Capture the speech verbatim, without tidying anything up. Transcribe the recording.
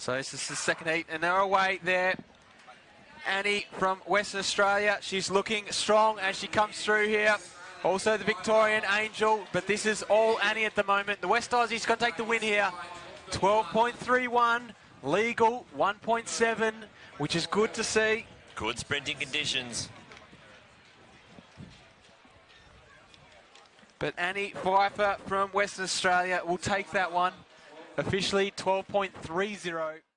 So this is the second heat, and they're away there. Annie from Western Australia, she's looking strong as she comes through here. Also the Victorian Angel, but this is all Annie at the moment. The West Aussie's going to take the win here. twelve point three one, legal one point seven, which is good to see. Good sprinting conditions. But Annie Pfeiffer from Western Australia will take that one. Officially twelve point three zero.